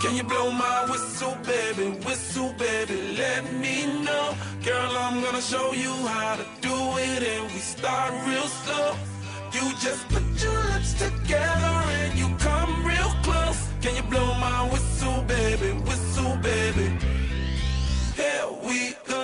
Can you blow my whistle, baby, let me know. Girl, I'm gonna show you how to do it, and we start real slow. You just put your lips together and you come real close. Can you blow my whistle, baby, here we go.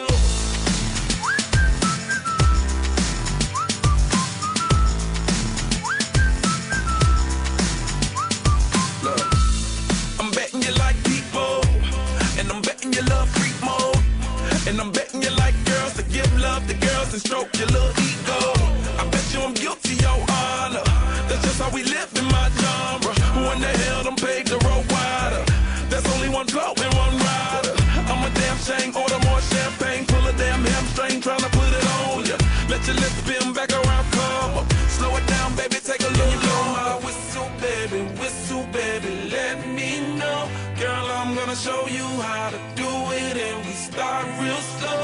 I'm betting you like people, and I'm betting you love freak mode, and I'm betting you like girls to give love to girls and stroke your little ego. I bet you I'm guilty, your honor. That's just how we live in my genre. Who in the hell done paved the road wider? There's only one blow and one rider. I'm a damn shame, order more champagne, pull a damn hamstring, tryna put it on ya. Let your lips spin back around, come up. Slow it down, baby, take a little blow my whistle, baby, let me know. Girl, I'm gonna show you how to do it, and we start real slow.